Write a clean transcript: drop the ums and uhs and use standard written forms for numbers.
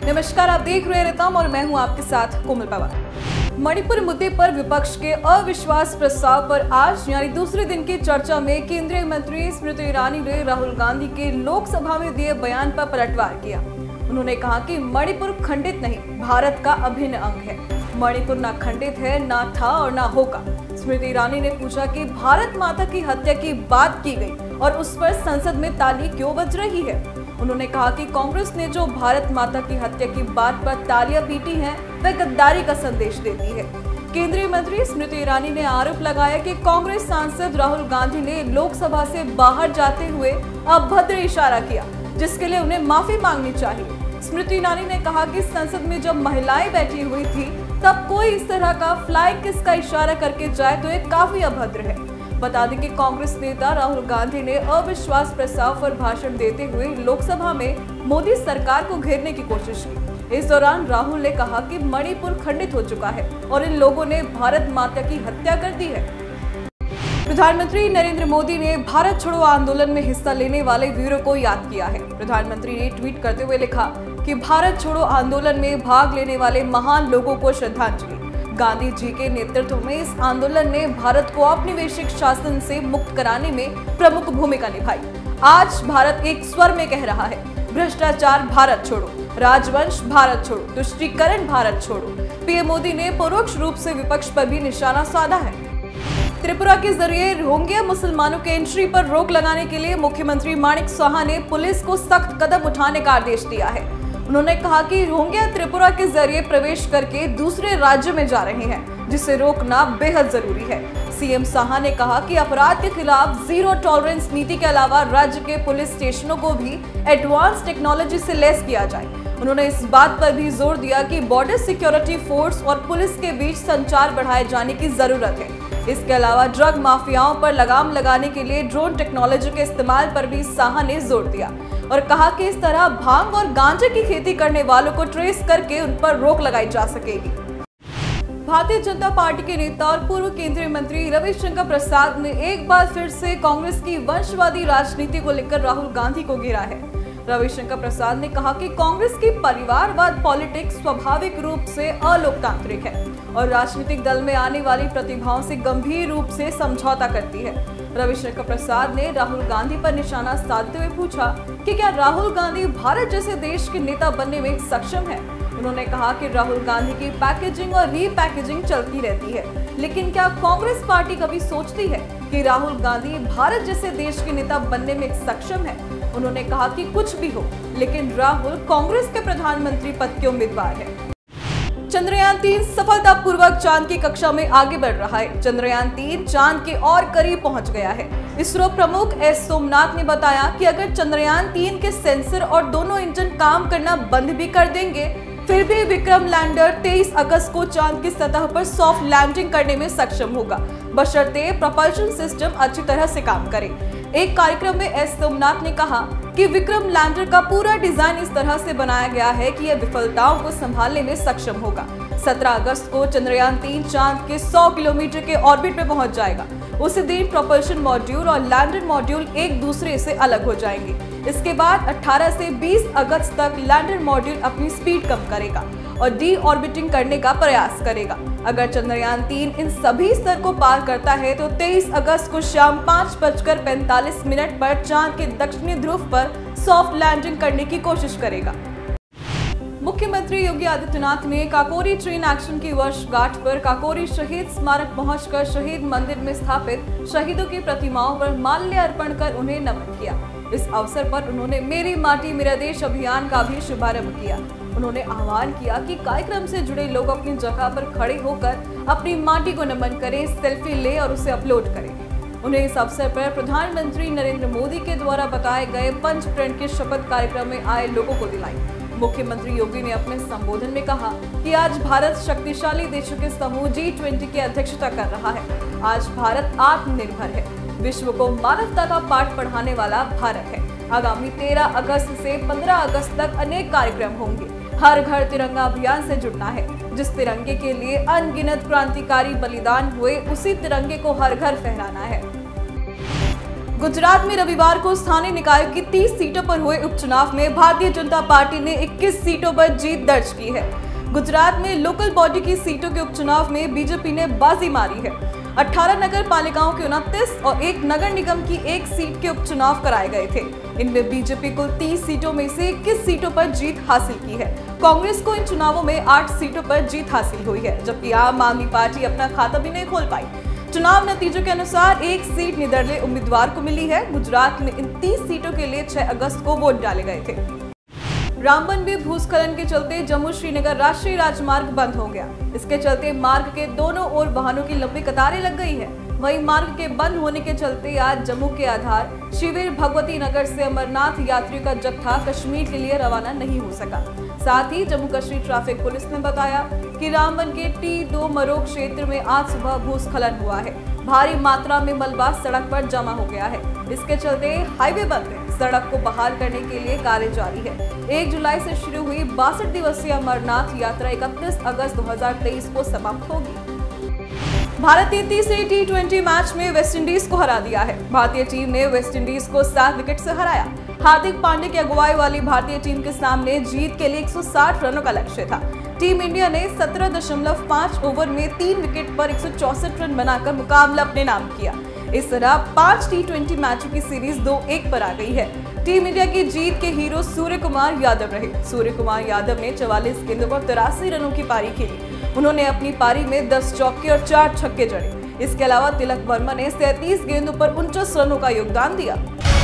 नमस्कार, आप देख रहे हैं रितम और मैं हूं आपके साथ कोमल पवार। मणिपुर मुद्दे पर विपक्ष के अविश्वास प्रस्ताव पर आज यानी दूसरे दिन की चर्चा में केंद्रीय मंत्री स्मृति ईरानी ने राहुल गांधी के लोकसभा में दिए बयान पर पलटवार किया। उन्होंने कहा कि मणिपुर खंडित नहीं, भारत का अभिन्न अंग है। मणिपुर ना खंडित है, ना था और ना होगा। स्मृति ईरानी ने पूछा कि भारत माता की हत्या की बात की गई और उस पर संसद में ताली क्यों बज रही है। उन्होंने कहा कि कांग्रेस ने जो भारत माता की हत्या की बात पर तालियां पीटी हैं, वह गद्दारी का संदेश देती है। केंद्रीय मंत्री स्मृति ईरानी ने आरोप लगाया कि कांग्रेस सांसद राहुल गांधी ने लोकसभा से बाहर जाते हुए अभद्र इशारा किया, जिसके लिए उन्हें माफी मांगनी चाहिए। स्मृति ईरानी ने कहा कि संसद में जब महिलाएं बैठी हुई थी तब कोई इस तरह का फ्लाइंग किस का इशारा करके जाए तो ये काफी अभद्र है। बता दें कि कांग्रेस नेता राहुल गांधी ने अविश्वास प्रस्ताव पर भाषण देते हुए लोकसभा में मोदी सरकार को घेरने की कोशिश की। इस दौरान राहुल ने कहा कि मणिपुर खंडित हो चुका है और इन लोगों ने भारत माता की हत्या कर दी है। प्रधानमंत्री नरेंद्र मोदी ने भारत छोड़ो आंदोलन में हिस्सा लेने वाले वीरों को याद किया है। प्रधानमंत्री ने ट्वीट करते हुए लिखा कि भारत छोड़ो आंदोलन में भाग लेने वाले महान लोगों को श्रद्धांजलि। गांधी जी के नेतृत्व में इस आंदोलन ने भारत को औपनिवेशिक शासन से मुक्त कराने में प्रमुख भूमिका निभाई। आज भारत एक स्वर में कह रहा है, भ्रष्टाचार भारत छोड़ो, राजवंश भारत छोड़ो, तुष्टीकरण भारत छोड़ो। पीएम मोदी ने परोक्ष रूप से विपक्ष पर भी निशाना साधा है। त्रिपुरा के जरिए रोहिंग्या मुसलमानों के एंट्री पर रोक लगाने के लिए मुख्यमंत्री माणिक साहा ने पुलिस को सख्त कदम उठाने का आदेश दिया है। उन्होंने कहा कि रोहिंग्या त्रिपुरा के जरिए प्रवेश करके दूसरे राज्य में जा रहे हैं, जिसे रोकना बेहद जरूरी है। सीएम साहा ने कहा कि अपराध के खिलाफ जीरो टॉलरेंस नीति के अलावा राज्य के पुलिस स्टेशनों को भी एडवांस टेक्नोलॉजी से लैस किया जाए। उन्होंने इस बात पर भी जोर दिया कि बॉर्डर सिक्योरिटी फोर्स और पुलिस के बीच संचार बढ़ाए जाने की जरूरत है। इसके अलावा ड्रग माफियाओं पर लगाम लगाने के लिए ड्रोन टेक्नोलॉजी के इस्तेमाल पर भी साहा ने जोर दिया और कहा कि इस तरह भांग और गांजे की खेती करने वालों को ट्रेस करके उन पर रोक लगाई जा सकेगी। भारतीय जनता पार्टी के नेता और पूर्व केंद्रीय मंत्री रविशंकर प्रसाद ने एक बार फिर से कांग्रेस की वंशवादी राजनीति को लेकर राहुल गांधी को घेरा है। रविशंकर प्रसाद ने कहा कि कांग्रेस की परिवारवाद पॉलिटिक्स स्वाभाविक रूप से अलोकतांत्रिक है और राजनीतिक दल में आने वाली प्रतिभाओं से गंभीर रूप से समझौता करती है। रविशंकर प्रसाद ने राहुल गांधी पर निशाना साधते हुए पूछा कि क्या राहुल गांधी भारत जैसे देश के नेता बनने में सक्षम है। उन्होंने कहा कि राहुल गांधी की पैकेजिंग और रीपैकेजिंग चलती रहती है, लेकिन क्या कांग्रेस पार्टी कभी सोचती है कि राहुल गांधी भारत जैसे देश के नेता बनने में सक्षम है। उन्होंने कहा कि कुछ भी हो, लेकिन राहुल कांग्रेस के प्रधानमंत्री पद के उम्मीदवार है। चंद्रयान 3 सफलतापूर्वक चांद की कक्षा में आगे बढ़ रहा है। चंद्रयान 3 चांद के और करीब पहुंच गया है। इसरो प्रमुख एस सोमनाथ ने बताया कि अगर चंद्रयान 3 के सेंसर और दोनों इंजन काम करना बंद भी कर देंगे, फिर भी विक्रम लैंडर 23 अगस्त को चांद की सतह पर सॉफ्ट लैंडिंग करने में सक्षम होगा, बशर्ते propulsion सिस्टम अच्छी तरह से काम करे। एक कार्यक्रम में एस सोमनाथ ने कहा कि विक्रम लैंडर का पूरा डिजाइन इस तरह से बनाया गया है कि यह विफलताओं को संभालने में सक्षम होगा। 17 अगस्त को चंद्रयान 3 चांद के 100 किलोमीटर के ऑर्बिट में पहुंच जाएगा। उसी दिन प्रोपल्शन मॉड्यूल और लैंडर मॉड्यूल एक दूसरे से अलग हो जाएंगे। इसके बाद 18 से 20 अगस्त तक लैंडर मॉड्यूल अपनी स्पीड कम करेगा और डी ऑर्बिटिंग करने का प्रयास करेगा। अगर चंद्रयान 3 इन सभी स्तर को पार करता है तो 23 अगस्त को शाम 5:45 पर चांद के दक्षिणी ध्रुव पर सॉफ्ट लैंडिंग करने की कोशिश करेगा। मुख्यमंत्री योगी आदित्यनाथ ने काकोरी ट्रेन एक्शन की वर्षगांठ पर काकोरी शहीद स्मारक पहुंचकर शहीद मंदिर में स्थापित शहीदों की प्रतिमाओं पर माल्यार्पण कर उन्हें नमन किया। इस अवसर पर उन्होंने मेरी माटी मेरा देश अभियान का भी शुभारंभ किया। उन्होंने आह्वान किया कि कार्यक्रम से जुड़े लोग अपनी जगह पर खड़े होकर अपनी माटी को नमन करें, सेल्फी ले और उसे अपलोड करें। उन्हें इस अवसर पर प्रधानमंत्री नरेंद्र मोदी के द्वारा बताए गए पंच प्रण के शपथ कार्यक्रम में आए लोगों को दिलाई। मुख्यमंत्री योगी ने अपने संबोधन में कहा कि आज भारत शक्तिशाली देशों के समूह G20 की अध्यक्षता कर रहा है। आज भारत आत्मनिर्भर है, विश्व को मानवता का पाठ पढ़ाने वाला भारत है। आगामी 13 अगस्त से 15 अगस्त तक अनेक कार्यक्रम होंगे। हर घर तिरंगा अभियान से जुड़ना है। जिस तिरंगे के लिए अनगिनत क्रांतिकारी बलिदान हुए, उसी तिरंगे को हर घर फहराना है। गुजरात में रविवार को स्थानीय निकायों की 30 सीटों पर हुए उपचुनाव में भारतीय जनता पार्टी ने 21 सीटों पर जीत दर्ज की है। गुजरात में लोकल बॉडी की सीटों के उपचुनाव में बीजेपी ने बाजी मारी है। 18 नगर पालिकाओं के 29 और एक नगर निगम की 1 सीट के उपचुनाव कराए गए थे। इनमें बीजेपी कुल 30 सीटों में से 21 सीटों पर जीत हासिल की है। कांग्रेस को इन चुनावों में 8 सीटों पर जीत हासिल हुई है, जबकि आम आदमी पार्टी अपना खाता भी नहीं खोल पाई। चुनाव नतीजों के अनुसार 1 सीट निर्दलीय उम्मीदवार को मिली है। गुजरात में इन 30 सीटों के लिए 6 अगस्त को वोट डाले गए थे। रामबन में भूस्खलन के चलते जम्मू श्रीनगर राष्ट्रीय राजमार्ग बंद हो गया। इसके चलते मार्ग के दोनों ओर वाहनों की लंबी कतारें लग गई है। वहीं मार्ग के बंद होने के चलते आज जम्मू के आधार शिविर भगवती नगर से अमरनाथ यात्रियों का जत्था कश्मीर के लिए रवाना नहीं हो सका। साथ ही जम्मू कश्मीर ट्रैफिक पुलिस ने बताया कि रामबन के T2 मरोग क्षेत्र में आज सुबह भूस्खलन हुआ है। भारी मात्रा में मलबा सड़क पर जमा हो गया है। इसके चलते हाईवे बंद है। सड़क को बहाल करने के लिए कार्य जारी है। 1 जुलाई से शुरू हुई 62 दिवसीय अमरनाथ यात्रा 31 अगस्त 2023 को समाप्त होगी। भारत ने तीसरे T20 मैच में वेस्टइंडीज को हरा दिया है। भारतीय टीम ने वेस्टइंडीज को 7 विकेट से हराया। हार्दिक पांड्या की अगुवाई वाली भारतीय टीम के सामने जीत के लिए 160 रनों का लक्ष्य था। टीम इंडिया ने 17.5 ओवर में 3 विकेट पर 164 रन बनाकर मुकाबला अपने नाम किया। इस तरह 5 T20 मैचों की सीरीज 2-1 पर आ गई है। टीम इंडिया की जीत के हीरो सूर्य कुमार यादव रहे। सूर्य कुमार यादव ने 44 गेंदों पर 83 रनों की पारी खेली। उन्होंने अपनी पारी में 10 चौके और 4 छक्के जड़े। इसके अलावा तिलक वर्मा ने 37 गेंदों पर 49 रनों का योगदान दिया।